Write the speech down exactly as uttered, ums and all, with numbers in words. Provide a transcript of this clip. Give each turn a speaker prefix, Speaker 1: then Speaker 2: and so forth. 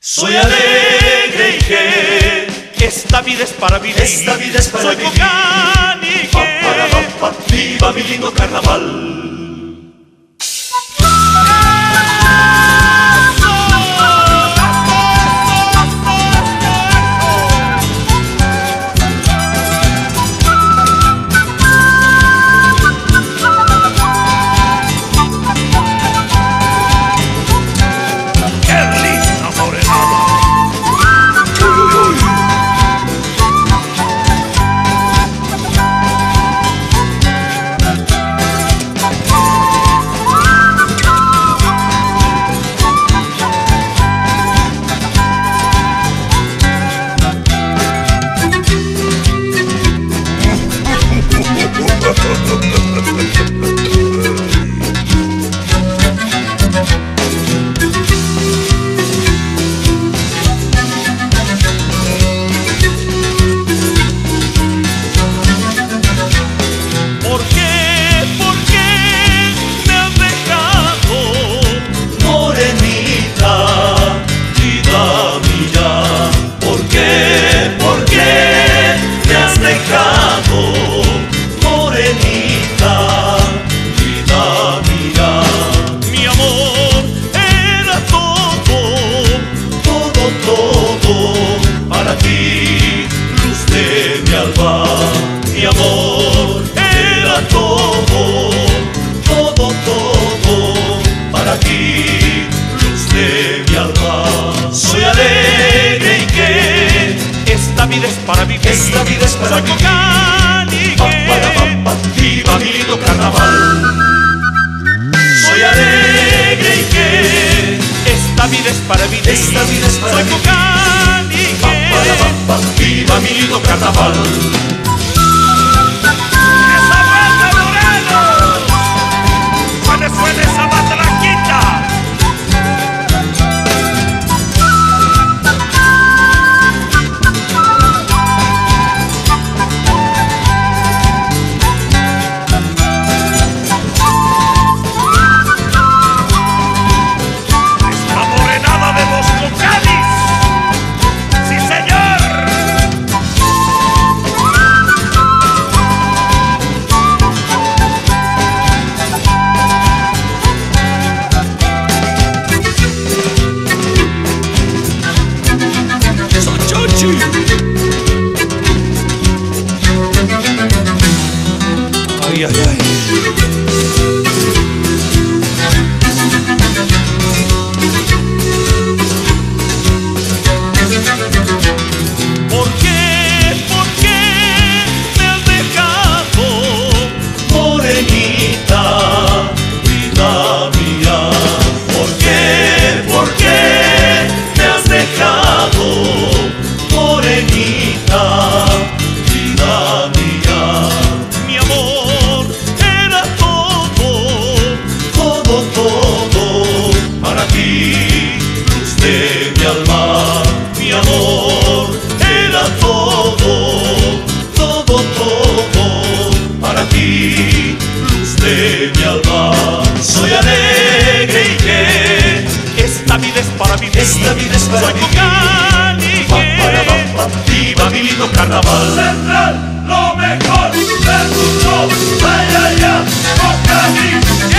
Speaker 1: Soy alegre y que esta vida es para vivir.
Speaker 2: Esta vida es para
Speaker 1: Soy
Speaker 2: vivir.
Speaker 1: Cocán y que
Speaker 2: Pa, para, pa, pa, viva mi lindo carnaval. Mi amor era todo, todo, todo para ti, luz de mi alma.
Speaker 1: soy alegre y que esta vida es para vivir.
Speaker 2: Esta vida es para
Speaker 1: Soy
Speaker 2: vivir.
Speaker 1: Cocán y
Speaker 2: Pa,
Speaker 1: que
Speaker 2: para, pa, pa, viva mi lindo carnaval.
Speaker 1: soy alegre y que esta vida es para vivir.
Speaker 2: Esta vida es para
Speaker 1: Soy
Speaker 2: vivir.
Speaker 1: Cocán y
Speaker 2: Pa, para,
Speaker 1: que
Speaker 2: pa, pa, viva mi lindo carnaval.
Speaker 1: suene esa matraquita. Esta morenada de Bosco Cádiz. Sí, señor. Ay, ay, ay. ¿Por qué, por qué me has dejado,
Speaker 2: Morenita, vida mía? ¿Por qué, por qué me has dejado? Morenita, vida mía.
Speaker 1: mi amor era todo,
Speaker 2: Todo, todo para ti, luz de mi alma. Mi amor era todo, todo, todo para ti, luz de mi alma. Soy alegre y que
Speaker 1: esta vida es para vivir.
Speaker 2: esta vida es para
Speaker 1: Soy
Speaker 2: vivir.
Speaker 1: Cocán y
Speaker 2: Pa, para, pa, pa, viva mi lindo carnaval.
Speaker 3: Central, lo mejor del mundo. Ay, ay, ay, Cocán y